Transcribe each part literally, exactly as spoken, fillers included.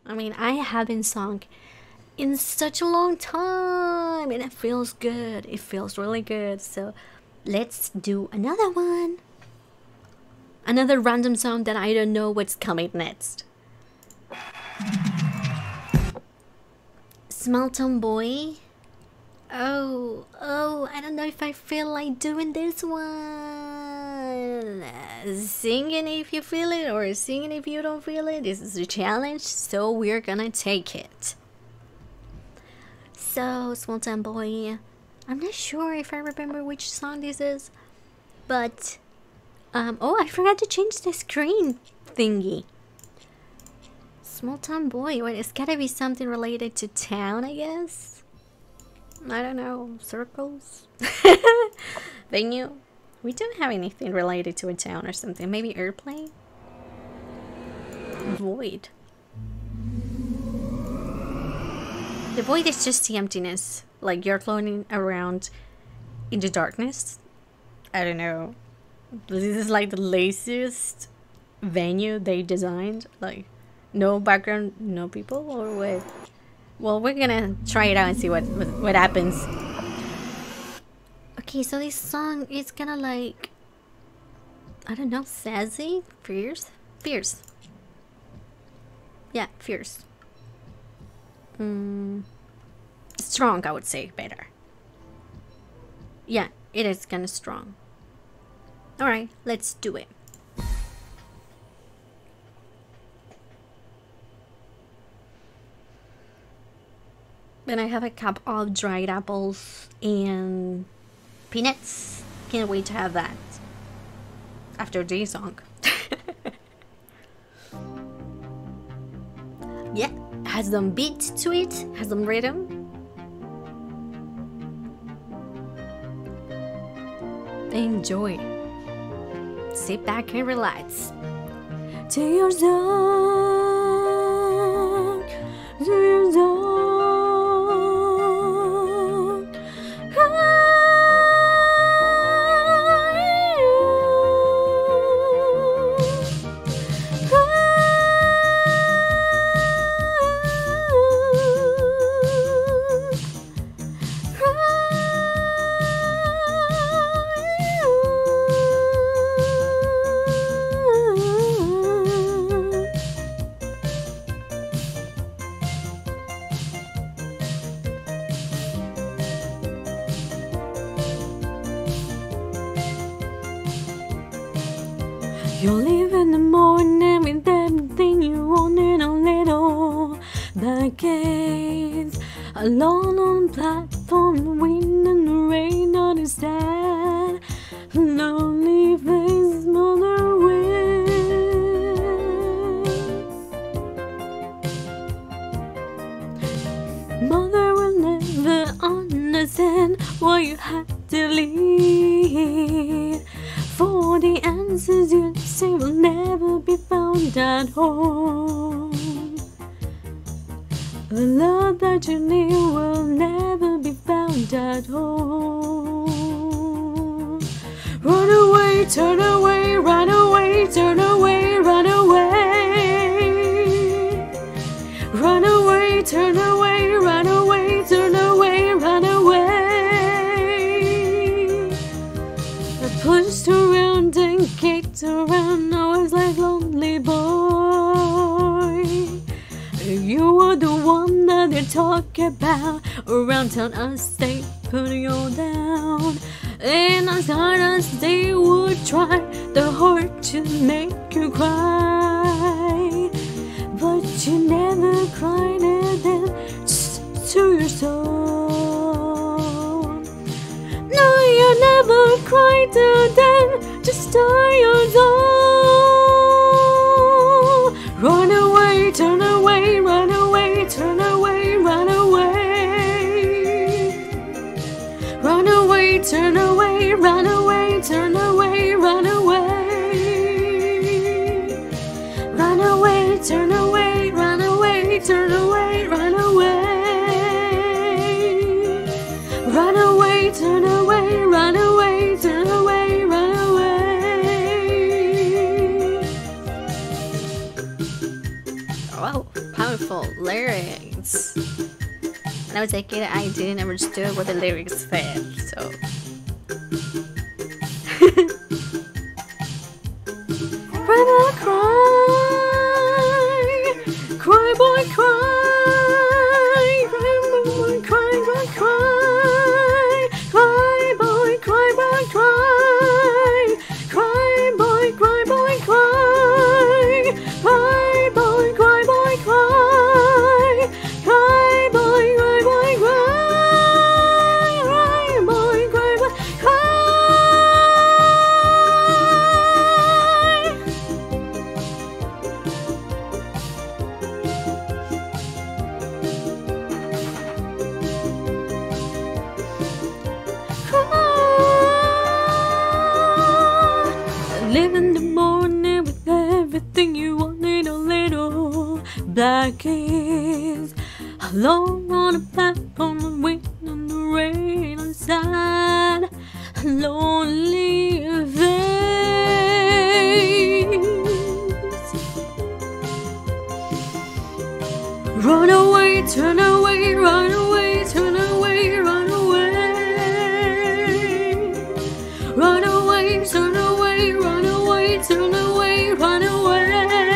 I mean, I haven't sung in such a long time and it feels good. It feels really good. So let's do another one. Another random song that I don't know what's coming next. Small Town Boy. Oh, oh, I don't know if I feel like doing this one. Uh, singing if you feel it or singing if you don't feel it. This is a challenge, so we're gonna take it. So, Small Town Boy. I'm not sure if I remember which song this is, but um, oh, I forgot to change the screen thingy. Small Town Boy. Wait, it's gotta be something related to town, I guess. I don't know, circles? Venue? We don't have anything related to a town or something. Maybe airplane? Void. The void is just the emptiness. Like you're floating around in the darkness. I don't know. This is like the laziest venue they designed. Like, no background, no people, or what? Well, we're gonna try it out and see what, what, what happens. Okay, so this song is kinda like, I don't know, sassy? Fierce? Fierce. Yeah, fierce. Mm, strong, I would say, better. Yeah, it is kinda strong. Alright, let's do it. Then I have a cup of dried apples and peanuts. Can't wait to have that after this song. Yeah, has some beat to it, has some rhythm. Enjoy. Sit back and relax. To your song, to your song. You leave in the morning with everything you want and a little decades. Alone on the platform, the wind and the rain on the sad, lonely face, mother wind. Mother will never understand why you had to leave. For the answers you say will never be found at home. The love that you need will never be found at home. Run away, turn away, run away, turn away, run away. Run away, turn away, run away, turn away, run away. I pushed around and kicked around, I was like lonely boy. You were the one that they talk about around town. I stay putting you down, and I thought as they would try the hard to make you cry, but you never cried at them, just to your soul. No, you never cried to them, just to your soul. Run away, turn away, run away, turn away, run away. Run away, turn away, run away, turn away, run away. Run away, turn away, run away, turn away, run away. Run away, turn away, run away, turn away, run away. powerful lyrics. And I was like, I didn't understand what the lyrics said, so. Cry boy cry, cry boy cry, cry boy cry, cry cry, cry boy cry boy cry, cry boy cry boy cry, cry boy cry boy cry, cry boy cry boy cry, cry boy cry boy cry. Live in the morning with everything you wanted, a little black keys. Alone on a platform, the wind and the rain on sad, lonely face. Run away, turn away, run away, turn away, run away. Run away, turn away, run away, turn away, run away.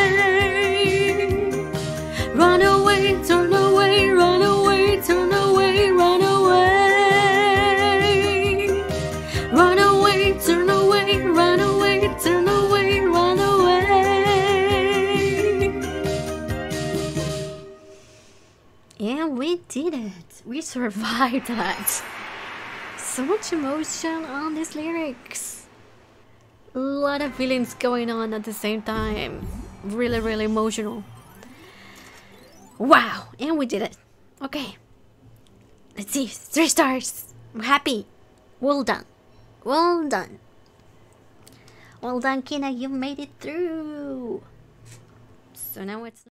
Run away, turn away, run away, turn away, run away. Run away, turn away, run away, turn away, run away. And we did it. We survived that. So much emotion on these lyrics. A lot of feelings going on at the same time. Really, really emotional. Wow, and we did it. Okay. Let's see, three stars. I'm happy. Well done. Well done. Well done, Kina, you made it through. So now it's